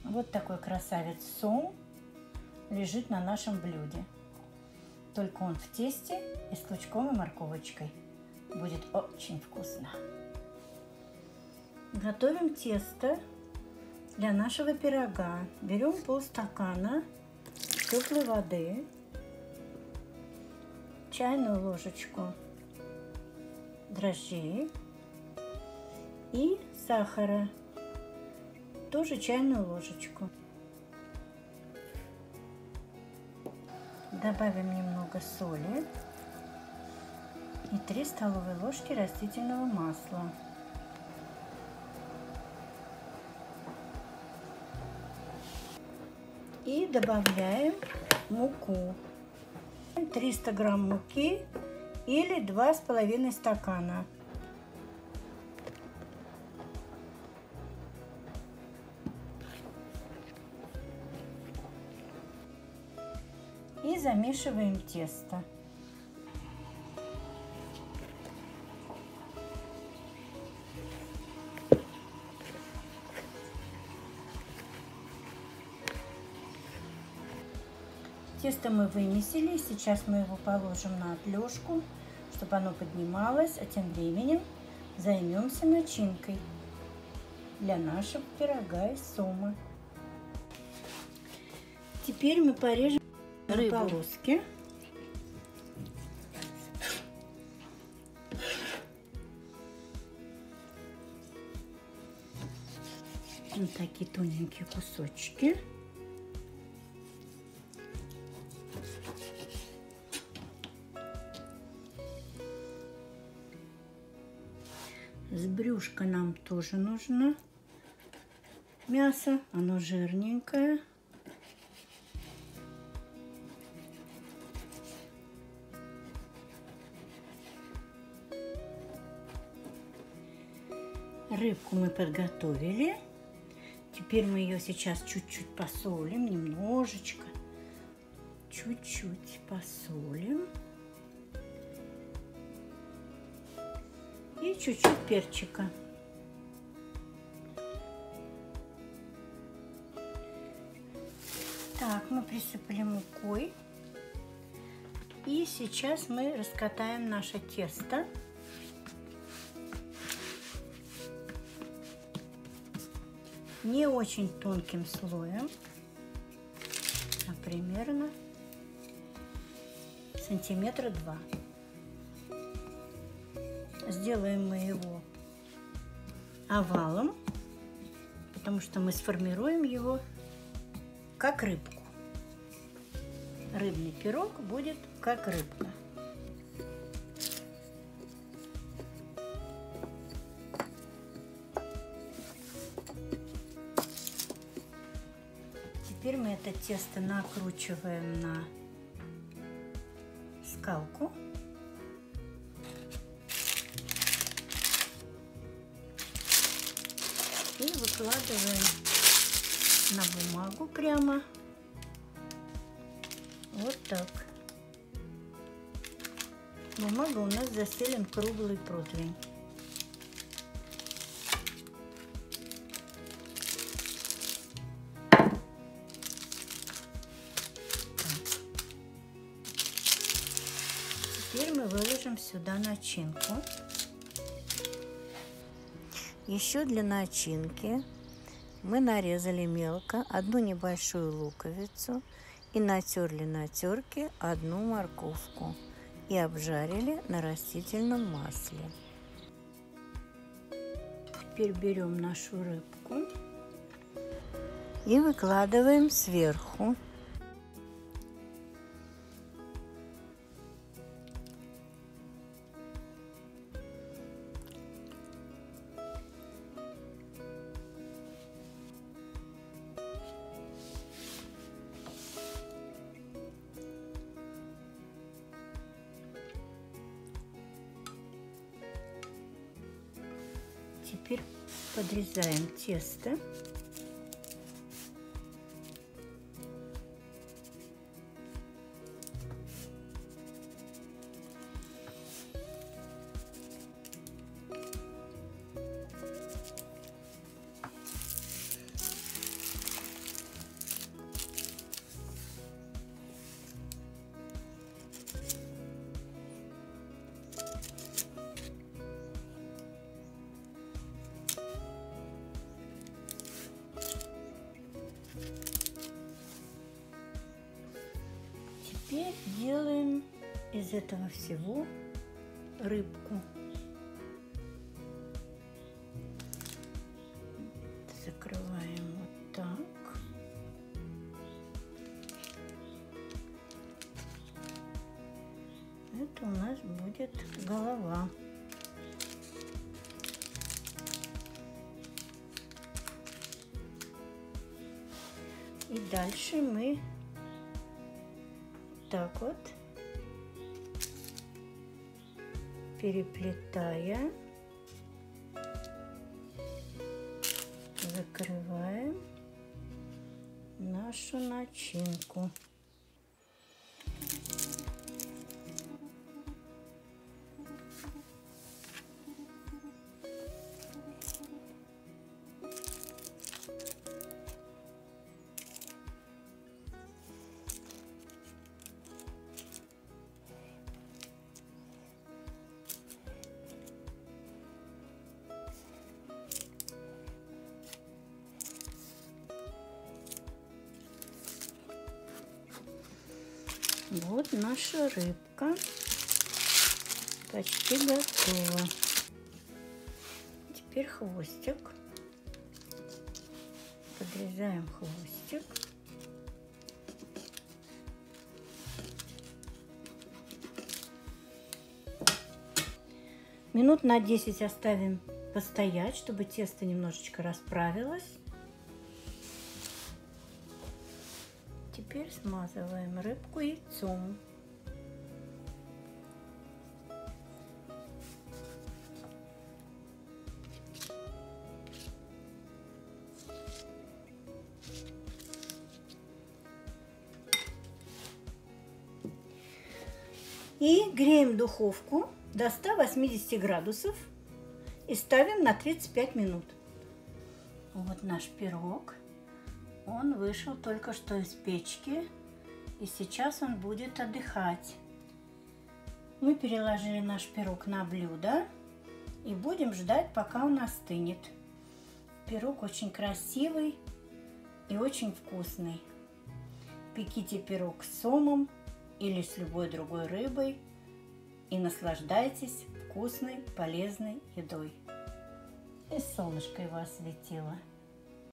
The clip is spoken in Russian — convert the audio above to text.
Вот такой красавец сом лежит на нашем блюде. Только он в тесте и с лучком и морковочкой. Будет очень вкусно. Готовим тесто для нашего пирога. Берем полстакана теплой воды, чайную ложечку дрожжей и сахара, тоже чайную ложечку. Добавим немного соли и 3 столовые ложки растительного масла. И добавляем муку. 300 грамм муки или 2,5 стакана. И замешиваем тесто. Тесто мы вымесили, сейчас мы его положим на отлежку, чтобы оно поднималось, а тем временем займемся начинкой для нашего пирога из сома. Теперь мы порежем рыбу на полоски. Вот такие тоненькие кусочки. С брюшка нам тоже нужно мясо, оно жирненькое. Рыбку мы подготовили. Теперь мы ее сейчас чуть-чуть посолим, немножечко. Чуть-чуть посолим. И чуть-чуть перчика. Так, мы присыпали мукой. И сейчас мы раскатаем наше тесто. Не очень тонким слоем, а примерно сантиметра 2. Сделаем мы его овалом, потому что мы сформируем его как рыбку. Рыбный пирог будет как рыбка. Теперь мы это тесто накручиваем на скалку. И выкладываем на бумагу прямо. Вот так. Бумага у нас застелен круглый противень. Теперь мы выложим сюда начинку. Еще для начинки мы нарезали мелко одну небольшую луковицу и натерли на терке одну морковку и обжарили на растительном масле. Теперь берем нашу рыбку и выкладываем сверху. Теперь подрезаем тесто. Теперь делаем из этого всего рыбку. Закрываем вот так. Это у нас будет голова. И дальше мы так вот, переплетая, закрываем нашу начинку. Вот наша рыбка почти готова. Теперь хвостик. Подрезаем хвостик. Минут на 10 оставим постоять, чтобы тесто немножечко расправилось. Теперь смазываем рыбку яйцом. И греем духовку до 180 градусов и ставим на 35 минут. Вот наш пирог. Он вышел только что из печки, и сейчас он будет отдыхать. Мы переложили наш пирог на блюдо и будем ждать, пока он остынет. Пирог очень красивый и очень вкусный. Пеките пирог с сомом или с любой другой рыбой и наслаждайтесь вкусной, полезной едой. И солнышко его осветило.